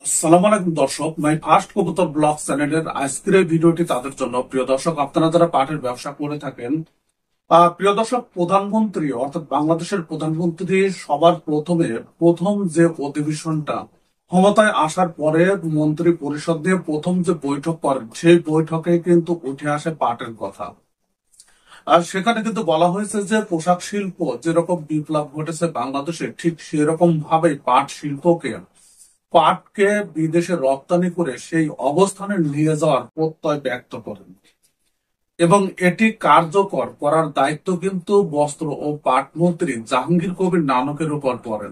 আসসালামু আলাইকুম দর্শক, মাই ফার্স্ট কবুতর ব্লগ চ্যানেলের আজকের এই ভিডিওটি তাদের জন্য। প্রিয় দর্শক, আপনারা যারা পাটের ব্যবসা করে থাকেন, প্রিয় দর্শক, প্রধানমন্ত্রী অর্থাৎ বাংলাদেশের প্রধানমন্ত্রী সবার প্রথমে প্রথম যে অধিবেশনটা ক্ষমতায় আসার পরে মন্ত্রী পরিষদ নিয়ে প্রথম যে বৈঠক করেন, সেই বৈঠকে কিন্তু উঠে আসে পাটের কথা। আর সেখানে কিন্তু বলা হয়েছে যে পোশাক শিল্প যেরকম বিপ্লব ঘটেছে বাংলাদেশে, ঠিক সেরকম ভাবে পাটকে বিদেশে রপ্তানি করে সেই অবস্থানে নিয়ে যাওয়ার প্রত্যয় ব্যক্ত করেন এবং এটি কার্যকর করার দায়িত্ব কিন্তু বস্ত্র ও পাট মন্ত্রী জাহাঙ্গীর কবির নানকের উপর পড়েন।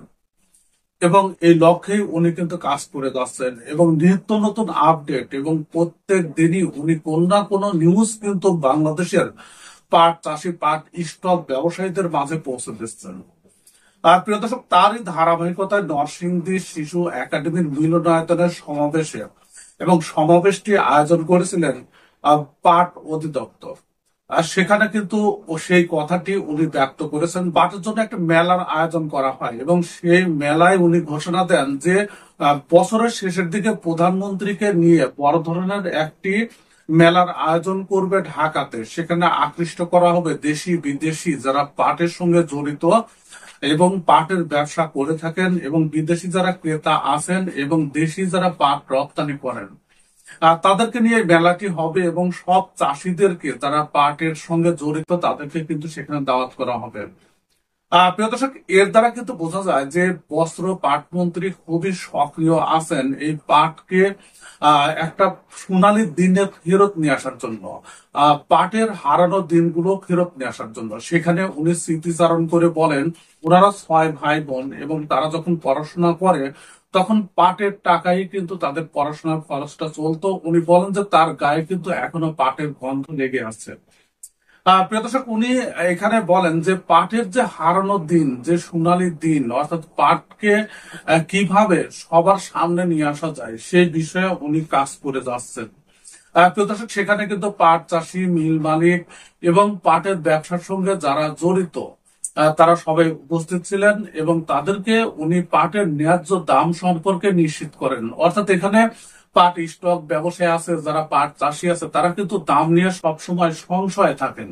এবং এই লক্ষ্যেই উনি কিন্তু কাজ করে যাচ্ছেন এবং নিত্য নতুন আপডেট এবং প্রত্যেক দিনই উনি কোন না কোনো নিউজ কিন্তু বাংলাদেশের পাট চাষি, পাট স্টক ব্যবসায়ীদের মাঝে পৌঁছে দিচ্ছেন। প্রিয় দর্শক, তারই ধারাবাহিকতায় নরসিংদী শিশু একাডেমির মিলনায়তনের সমাবেশে এবং সমাবেশটি আয়োজন করেছিলেন পাট অধিদপ্তর। আর সেখানে কিন্তু সেই কথাটি উনি ব্যক্ত করেছেন। পাটের জন্য একটা মেলার আয়োজন করা হয় এবং সেই মেলায় উনি ঘোষণা দেন যে বছরের শেষের দিকে প্রধানমন্ত্রীকে নিয়ে বড় ধরনের একটি মেলার আয়োজন করবে ঢাকাতে। সেখানে আকৃষ্ট করা হবে দেশি বিদেশি যারা পাটের সঙ্গে জড়িত এবং পাটের ব্যবসা করে থাকেন এবং বিদেশি যারা ক্রেতা আছেন এবং দেশি যারা পাট রপ্তানি করেন, তাদেরকে নিয়ে এই মেলাটি হবে এবং সব চাষিদেরকে যারা পাটের সঙ্গে জড়িত তাদেরকে কিন্তু সেখানে দাওয়াত করা হবে। প্রিয় দর্শক, এর দ্বারা কিন্তু বোঝা যায় যে বস্ত্র পাট মন্ত্রী খুবই সক্রিয় আছেন এই পাটকে একটা সোনালী দিনে ফেরত নিয়ে আসার জন্য, পাটের হারানো দিনগুলো ফেরত নিয়ে আসার জন্য। সেখানে উনি স্মৃতিচারণ করে বলেন ওনারা 6 ভাই বোন এবং তারা যখন পড়াশোনা করে তখন পাটের টাকাই কিন্তু তাদের পড়াশোনার খরচটা চলতো। উনি বলেন যে তার গায়ে কিন্তু এখনো পাটের গন্ধ লেগে আছে। প্রিয় দর্শক, উনি এখানে বলেন যে পাটের যে হারানো দিন, যে সোনালী দিন, অর্থাৎ পাটকে কিভাবে সবার সামনে নিয়ে আসা যায় সেই বিষয়ে উনি কাজ করে যাচ্ছেন। প্রিয় দর্শক, সেখানে কিন্তু পাট চাষি, মিল মালিক এবং পাটের ব্যবসার সঙ্গে যারা জড়িত তারা সবাই উপস্থিত ছিলেন এবং তাদেরকে উনি পাটের ন্যায্য দাম সম্পর্কে নিশ্চিত করেন। অর্থাৎ এখানে পাট স্টক ব্যবসায়ী আছে, যারা পাট চাষি আছে, তারা কিন্তু দাম নিয়ে সবসময় সংশয়ে থাকেন।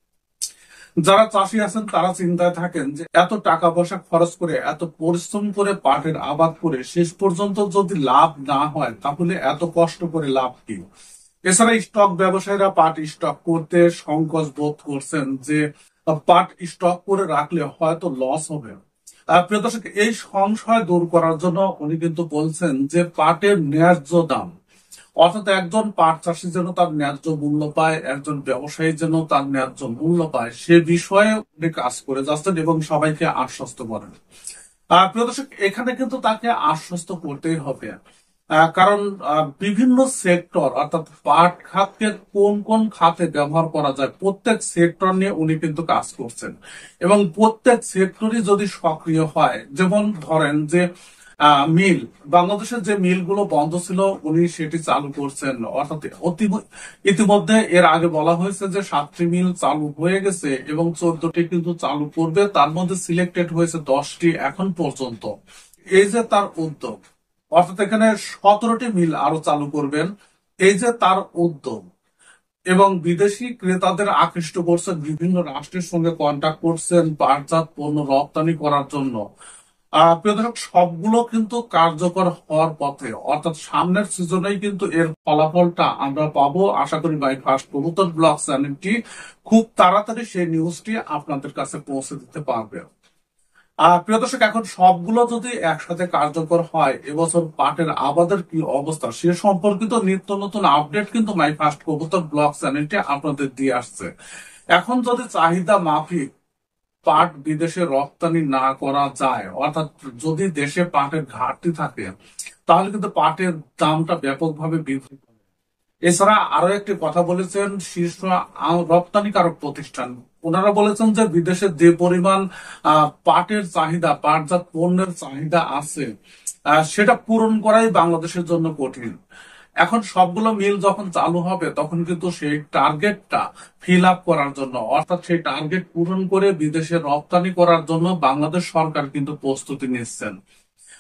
যারা চাষি আছেন তারা চিন্তায় থাকেন যে এত টাকা পয়সা খরচ করে, এত পরিশ্রম করে পাটের আবাদ করে শেষ পর্যন্ত যদি লাভ না হয় তাহলে এত কষ্ট করে লাভ কি। এছাড়া স্টক ব্যবসায়ীরা পাট স্টক করতে সংকোচ বোধ করছেন যে পাট স্টক করে রাখলে হয়তো লস হবে। প্রিয় দর্শক, এই সংশয় দূর করার জন্য উনি কিন্তু বলছেন যে পাটের ন্যায্য দাম, অর্থাৎ একজন পাট চাষি যেন তার ন্যায্য মূল্য পায়, একজন ব্যবসায়ী যেন তার ন্যায্য মূল্য পায়, সে বিষয়ে উনি কাজ করে যাচ্ছেন এবং সবাইকে আশ্বস্ত করেন। প্রিয় দর্শক, এখানে কিন্তু তাকে আশ্বস্ত করতেই হবে। কারণ বিভিন্ন সেক্টর অর্থাৎ পাট খাতকে কোন কোন খাতে ব্যবহার করা যায় প্রত্যেক সেক্টর নিয়ে উনি কিন্তু কাজ করছেন এবং প্রত্যেক সেক্টরই যদি সক্রিয় হয়, যেমন ধরেন যে মিল, বাংলাদেশের যে মিলগুলো বন্ধ ছিল উনি সেটি চালু করছেন। অর্থাৎ ইতিমধ্যে এর আগে বলা হয়েছে যে 7টি মিল চালু হয়ে গেছে এবং 14টি কিন্তু চালু করবে, তার মধ্যে সিলেক্টেড হয়েছে 10টি এখন পর্যন্ত। এই যে তার উদ্যোগ, অর্থাৎ এখানে 17টি মিল আরো চালু করবেন, এই যে তার উদ্যোগ এবং বিদেশি ক্রেতাদের আকৃষ্ট করছেন, বিভিন্ন রাষ্ট্রের সঙ্গে কন্ট্যাক্ট করছেন পাটজাত পণ্য রপ্তানি করার জন্য। প্রিয় দর্শক, সবগুলো কিন্তু কার্যকর হওয়ার পথে, অর্থাৎ সামনের সিজনেই কিন্তু এর ফলাফলটা আমরা পাবো। আশা করি মাই ফার্স্ট কবুতর ব্লগ চ্যানেলটি খুব তাড়াতাড়ি সেই নিউজটি আপনাদের কাছে পৌঁছে দিতে পারবে। প্রিয় দর্শক, এখন সবগুলো যদি একসাথে কার্যকর হয় এবছর পাটের আবাদের কি অবস্থা সে সম্পর্কিত নিত্য নতুন আপডেট কিন্তু মাই ফার্স্ট কবুতর ব্লগ চ্যানেলটি আপনাদের দিয়ে আসছে। এখন যদি চাহিদা মাফিক পাট বিদেশে রপ্তানি না করা যায়, অর্থাৎ যদি দেশে পাটের ঘাটতি থাকে, তাহলে কিন্তু পাটের দামটা ব্যাপকভাবে বৃদ্ধি পাবে। এছাড়া আরো একটি কথা বলেছেন শীর্ষ রপ্তানিকারক প্রতিষ্ঠান। ওনারা বলেছেন যে বিদেশে যে পরিমাণ পাটের চাহিদা, পাটজাত পণ্যের চাহিদা আছে, সেটা পূরণ করাই বাংলাদেশের জন্য কঠিন। এখন সবগুলো মিল যখন চালু হবে তখন কিন্তু সেই টার্গেটটা ফিল আপ করার জন্য, অর্থাৎ সেই টার্গেট পূরণ করে বিদেশে রপ্তানি করার জন্য বাংলাদেশ সরকার কিন্তু প্রস্তুতি নিচ্ছেন।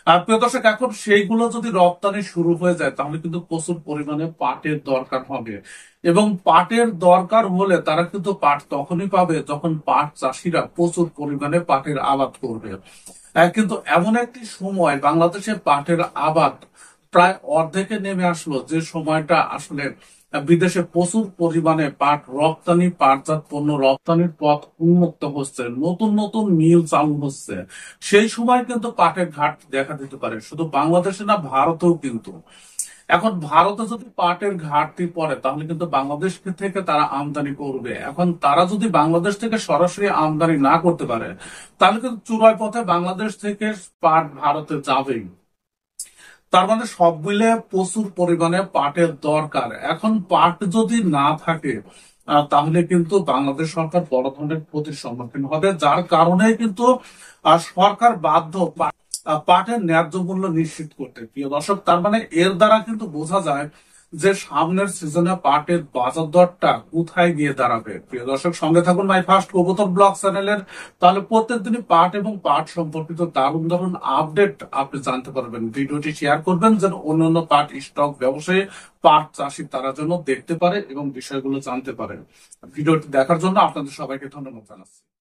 আর প্রিয় দর্শক, এখন সেইগুলো যদি রপ্তানি শুরু হয়ে যায় তাহলে কিন্তু প্রচুর পরিমাণে পাটের দরকার হবে, এবং পাটের দরকার হলে তারা কিন্তু পাট তখনই পাবে যখন পাট চাষিরা প্রচুর পরিমাণে পাটের আবাদ করবে। কিন্তু এমন একটি সময় বাংলাদেশে পাটের আবাদ প্রায় অর্ধেকে নেমে আসলো, যে সময়টা আসলে বিদেশে প্রচুর পরিমাণে পাট রপ্তানি, পাটজাত পণ্য রপ্তানির পথ উন্মুক্ত হচ্ছে, নতুন নতুন মিল চালু হচ্ছে। সেই সময় কিন্তু পাটের ঘাটতি দেখা দিতে পারে, শুধু বাংলাদেশে না, ভারতেও কিন্তু। এখন ভারতে যদি পাটের ঘাটতি পড়ে তাহলে কিন্তু বাংলাদেশ থেকে তারা আমদানি করবে। এখন তারা যদি বাংলাদেশ থেকে সরাসরি আমদানি না করতে পারে তাহলে কিন্তু চূড়ায় পথে বাংলাদেশ থেকে পাট ভারতে যাবেই। তার মানে সব মিলে প্রচুর পরিমাণে পাটের দরকার। এখন পাট যদি না থাকে তাহলে কিন্তু বাংলাদেশ সরকার বড় ধরনের ক্ষতির সম্মুখীন হবে, যার কারণে কিন্তু সরকার বাধ্য পাটের ন্যায্য মূল্য নিশ্চিত করতে। প্রিয় দর্শক, তার মানে এর দ্বারা কিন্তু বোঝা যায় যে সামনের সিজনে পাটের বাজার দরটা কোথায় গিয়ে দাঁড়াবে। প্রিয় দর্শক, সঙ্গে থাকুন মাই ফার্স্ট কবুতর ব্লগ চ্যানেলের, তাহলে প্রত্যেক দিনই পাট এবং পাট সম্পর্কিত দারুণ দারুণ আপডেট আপনি জানতে পারবেন। ভিডিওটি শেয়ার করবেন যেন অন্যান্য পাট স্টক ব্যবসায়ী, পাট চাষি তারা যেন দেখতে পারে এবং বিষয়গুলো জানতে পারে। ভিডিওটি দেখার জন্য আপনাদের সবাইকে ধন্যবাদ জানাচ্ছি।